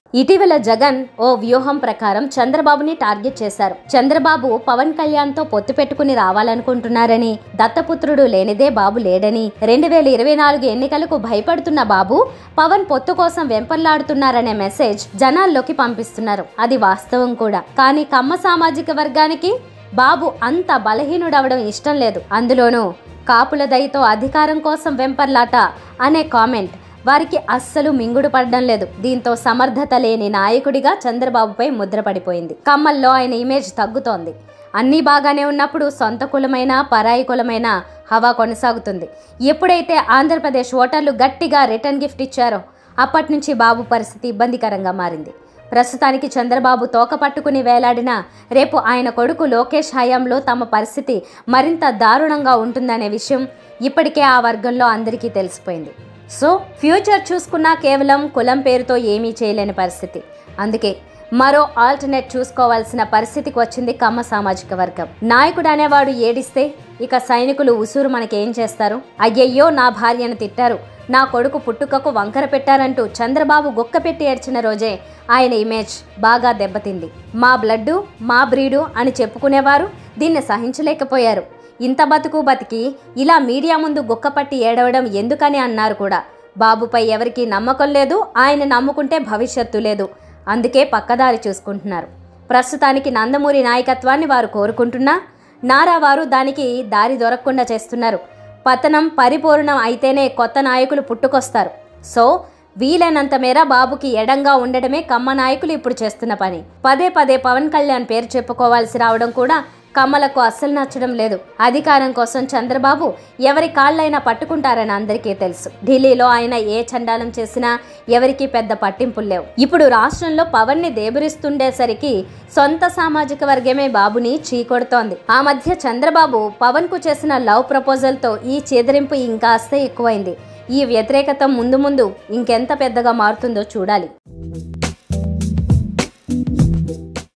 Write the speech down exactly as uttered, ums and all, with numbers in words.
ఇటీవల జగన్ ఓ వ్యూహం ప్రకారం చంద్రబాబుని టార్గెట్ చేశారు. చంద్రబాబు పవన్ కళ్యాణ్ తో పొత్తు పెట్టుకుని రావాలనుకుంటున్నారని, దత్తపుత్రుడు లేనిదే బాబు లేడని, రెండు వేల ఇరవై నాలుగు ఎన్నికలకు భయపడుతున్న బాబు పవన్ పొత్తు కోసం వెంపర్లాడుతున్నారనే మెసేజ్ జనాల్లోకి పంపిస్తున్నారు. అది వాస్తవం కూడా. కానీ కమ్మ సామాజిక వర్గానికి బాబు అంత బలహీనుడవడం ఇష్టం లేదు. అందులోనూ కాపుల దయతో అధికారం కోసం వెంపర్లాట అనే కామెంట్ వారికి అస్సలు మింగుడు పడడం లేదు. దీంతో సమర్థత లేని నాయకుడిగా చంద్రబాబుపై ముద్ర పడిపోయింది. కమ్మల్లో ఆయన ఇమేజ్ తగ్గుతోంది. అన్నీ బాగానే ఉన్నప్పుడు సొంత కులమైన పరాయి కులమైన హవా కొనసాగుతుంది. ఎప్పుడైతే ఆంధ్రప్రదేశ్ ఓటర్లు గట్టిగా రిటర్న్ గిఫ్ట్ ఇచ్చారో అప్పటి నుంచి బాబు పరిస్థితి ఇబ్బందికరంగా మారింది. ప్రస్తుతానికి చంద్రబాబు తోక పట్టుకుని వేలాడినా రేపు ఆయన కొడుకు లోకేష్ హయాంలో తమ పరిస్థితి మరింత దారుణంగా ఉంటుందనే విషయం ఇప్పటికే ఆ వర్గంలో అందరికీ తెలిసిపోయింది. సో ఫ్యూచర్ చూసుకున్నా కేవలం కులం పేరుతో ఏమీ చేయలేని పరిస్థితి. అందుకే మరో ఆల్టర్నేట్ చూసుకోవాల్సిన పరిస్థితికి వచ్చింది కమ్మ సామాజిక వర్గం. నాయకుడు అనేవాడు ఏడిస్తే ఇక సైనికులు ఉసూరు మనకేం చేస్తారు? అయ్యయ్యో నా భార్యను తిట్టారు, నా కొడుకు పుట్టుకకు వంకర పెట్టారంటూ చంద్రబాబు గుక్క పెట్టి ఏడ్చిన రోజే ఆయన ఇమేజ్ బాగా దెబ్బతింది. మా బ్లడ్డు మా బ్రీడు అని చెప్పుకునేవారు దీన్ని సహించలేకపోయారు. ఇంత బతుకు బతికి ఇలా మీడియా ముందు గుక్కపట్టి ఏడవడం ఎందుకని అన్నారు కూడా. బాబుపై ఎవరికీ నమ్మకం లేదు, ఆయన నమ్ముకుంటే భవిష్యత్తు లేదు. అందుకే పక్కదారి చూసుకుంటున్నారు. ప్రస్తుతానికి నందమూరి నాయకత్వాన్ని వారు కోరుకుంటున్నా నారా వారు దానికి దారి దొరకకుండా చేస్తున్నారు. పతనం పరిపూర్ణం అయితేనే కొత్త నాయకులు పుట్టుకొస్తారు. సో వీలైనంత మేర బాబుకి ఎడంగా ఉండడమే కమ్మ నాయకులు ఇప్పుడు చేస్తున్న పని. పదే పదే పవన్ కళ్యాణ్ పేరు చెప్పుకోవాల్సి రావడం కూడా కమ్మలకు అస్సలు నచ్చడం లేదు. అధికారం కోసం చంద్రబాబు ఎవరి కాళ్ళైనా పట్టుకుంటారని అందరికీ తెలుసు. ఢిల్లీలో ఆయన ఏ చండాలం చేసినా ఎవరికి పెద్ద పట్టింపులు లేవు. ఇప్పుడు రాష్ట్రంలో పవన్ ని దేబురిస్తుండేసరికి సొంత సామాజిక వర్గమే బాబుని చీకొడుతోంది. ఆ మధ్య చంద్రబాబు పవన్ కు చేసిన లవ్ ప్రపోజల్ తో ఈ చెదిరింపు ఇంకాస్త ఎక్కువైంది. ఈ వ్యతిరేకత ముందు ముందు ఇంకెంత పెద్దగా మారుతుందో చూడాలి.